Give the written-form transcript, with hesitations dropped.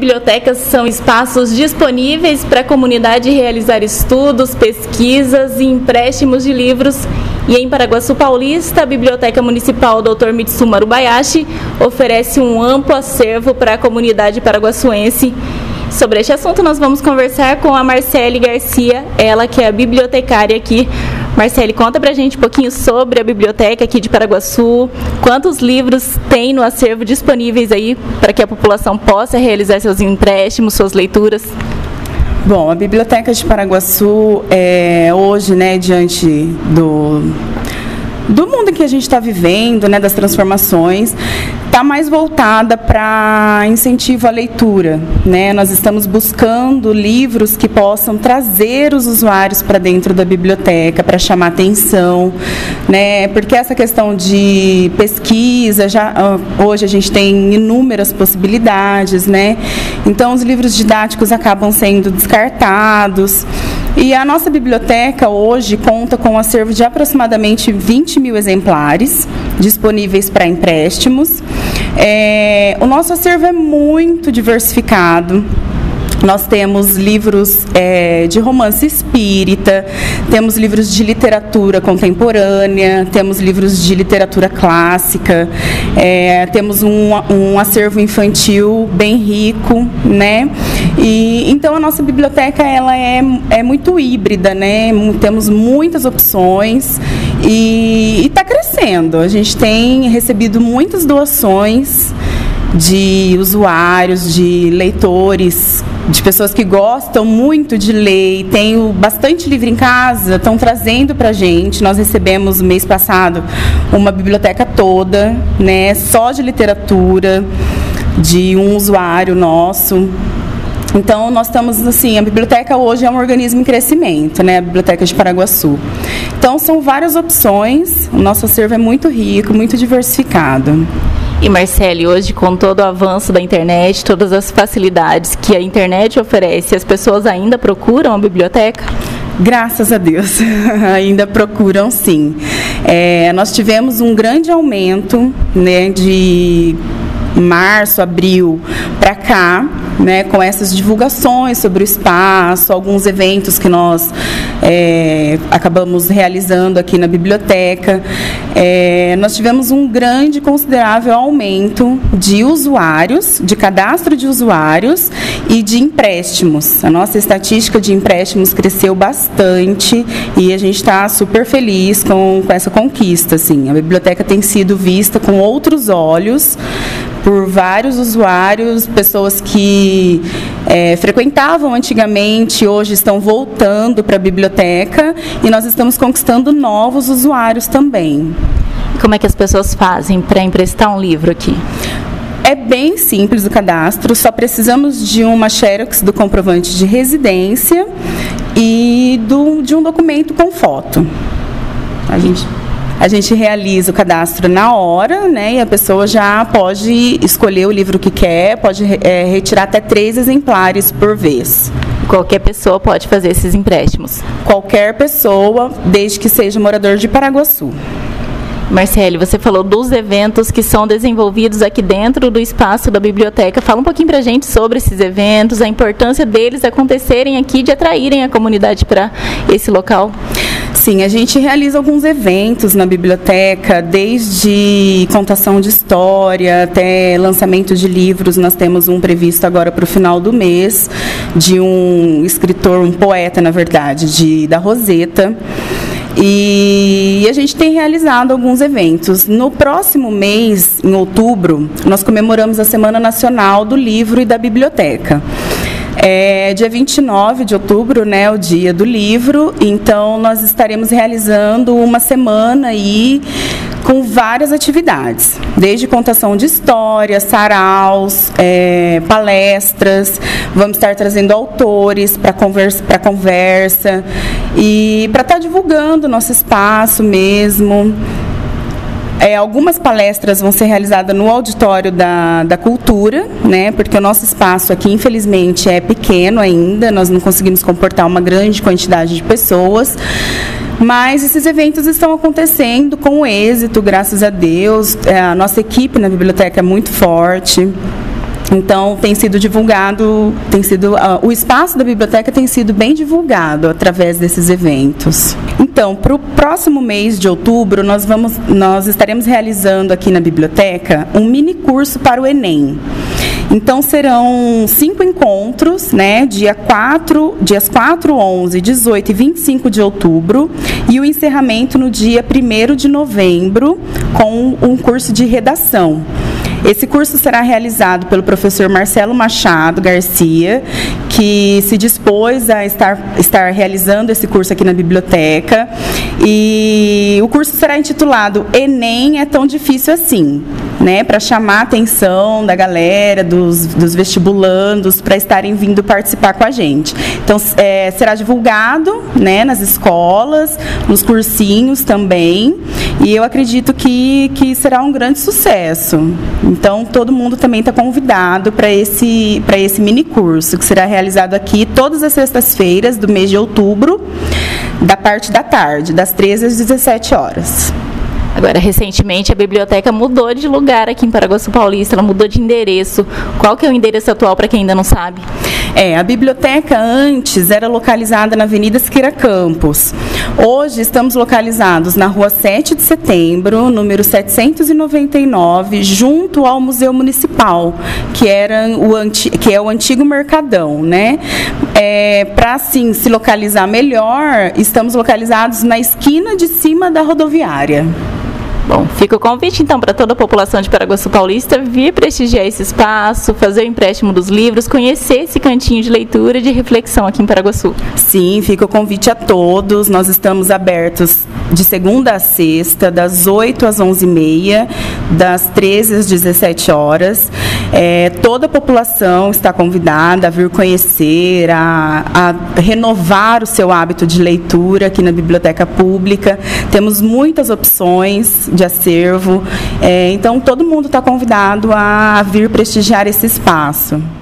bibliotecas são espaços disponíveis para a comunidade realizar estudos, pesquisas e empréstimos de livros. E em Paraguaçu Paulista, a Biblioteca Municipal Dr. Mitsuma Urubayashi oferece um amplo acervo para a comunidade paraguaçuense. Sobre este assunto, nós vamos conversar com a Marcele Garcia, ela que é a bibliotecária aqui. Marcele, conta pra gente um pouquinho sobre a biblioteca aqui de Paraguaçu, quantos livros tem no acervo disponíveis aí para que a população possa realizar seus empréstimos, suas leituras. Bom, a Biblioteca de Paraguaçu, hoje, diante do mundo que a gente está vivendo, das transformações, está mais voltada para incentivo à leitura. Nós estamos buscando livros que possam trazer os usuários para dentro da biblioteca, para chamar atenção, porque essa questão de pesquisa, hoje a gente tem inúmeras possibilidades, então os livros didáticos acabam sendo descartados. E a nossa biblioteca hoje conta com um acervo de aproximadamente 20 mil exemplares disponíveis para empréstimos. O nosso acervo é muito diversificado. Nós temos livros de romance espírita, temos livros de literatura contemporânea, temos livros de literatura clássica, temos um acervo infantil bem rico, E então a nossa biblioteca ela é muito híbrida, Temos muitas opções e está crescendo. A gente tem recebido muitas doações de usuários, de leitores, de pessoas que gostam muito de ler e têm bastante livro em casa, estão trazendo para a gente. Nós recebemos, mês passado, uma biblioteca toda, só de literatura, de um usuário nosso. Então, nós estamos, a biblioteca hoje é um organismo em crescimento, a Biblioteca de Paraguaçu. Então, são várias opções, o nosso acervo é muito rico, muito diversificado. E Marcele, hoje com todo o avanço da internet, todas as facilidades que a internet oferece, as pessoas ainda procuram a biblioteca? Graças a Deus, ainda procuram sim. Nós tivemos um grande aumento, de março, abril para cá, com essas divulgações sobre o espaço, alguns eventos que nós acabamos realizando aqui na biblioteca. Nós tivemos um grande, considerável aumento de usuários, de cadastro de usuários e de empréstimos. A nossa estatística de empréstimos cresceu bastante e a gente está super feliz com essa conquista. A biblioteca tem sido vista com outros olhos por vários usuários, pessoas que frequentavam antigamente, hoje estão voltando para a biblioteca e nós estamos conquistando novos usuários também. Como é que as pessoas fazem para emprestar um livro aqui? É bem simples o cadastro, só precisamos de uma xerox do comprovante de residência e de um documento com foto. A gente realiza o cadastro na hora, e a pessoa já pode escolher o livro que quer, pode retirar até 3 exemplares por vez. Qualquer pessoa pode fazer esses empréstimos? Qualquer pessoa, desde que seja morador de Paraguaçu. Marcele, você falou dos eventos que são desenvolvidos aqui dentro do espaço da biblioteca. Fala um pouquinho pra gente sobre esses eventos, a importância deles acontecerem aqui, de atraírem a comunidade para esse local. Sim, a gente realiza alguns eventos na biblioteca, desde contação de história até lançamento de livros. Nós temos um previsto agora para o final do mês, de um escritor, um poeta, na verdade, da Roseta. E a gente tem realizado alguns eventos. No próximo mês, em outubro, nós comemoramos a Semana Nacional do Livro e da Biblioteca. Dia 29 de outubro, o dia do livro, então nós estaremos realizando uma semana aí com várias atividades, desde contação de histórias, saraus, palestras, vamos estar trazendo autores para conversa e para estar divulgando o nosso espaço mesmo. Algumas palestras vão ser realizadas no auditório da cultura, porque o nosso espaço aqui, infelizmente, é pequeno ainda, nós não conseguimos comportar uma grande quantidade de pessoas, mas esses eventos estão acontecendo com êxito, graças a Deus. A nossa equipe na biblioteca é muito forte. Então, tem sido divulgado, o espaço da biblioteca tem sido bem divulgado através desses eventos. Então, para o próximo mês de outubro, nós estaremos realizando aqui na biblioteca um mini curso para o Enem. Então, serão 5 encontros, né, dias 4, 11, 18 e 25 de outubro, e o encerramento no dia 1º de novembro, com um curso de redação. Esse curso será realizado pelo professor Marcelo Machado Garcia, que se dispôs a estar realizando esse curso aqui na biblioteca. E o curso será intitulado Enem é tão difícil assim, né, para chamar a atenção da galera, dos vestibulandos, para estarem vindo participar com a gente. Então, será divulgado, né, nas escolas, nos cursinhos também, e eu acredito que será um grande sucesso. Então, todo mundo também está convidado para esse mini curso, que será realizado aqui todas as sextas-feiras do mês de outubro, da parte da tarde, das 13 às 17 horas. Agora, recentemente, a biblioteca mudou de lugar aqui em Paraguaçu Paulista, ela mudou de endereço. Qual que é o endereço atual, para quem ainda não sabe? A biblioteca antes era localizada na Avenida Siqueira Campos. Hoje estamos localizados na Rua 7 de Setembro, número 799, junto ao Museu Municipal, que é o antigo Mercadão, né? Para, assim, se localizar melhor, estamos localizados na esquina de cima da rodoviária. Bom, fica o convite, então, para toda a população de Paraguaçu Paulista vir prestigiar esse espaço, fazer o empréstimo dos livros, conhecer esse cantinho de leitura e de reflexão aqui em Paraguaçu. Sim, fica o convite a todos. Nós estamos abertos de segunda a sexta, das 8 às 11h30, das 13 às 17 horas. Toda a população está convidada a vir conhecer, a renovar o seu hábito de leitura aqui na Biblioteca Pública. Temos muitas opções de acervo, então todo mundo está convidado a vir prestigiar esse espaço.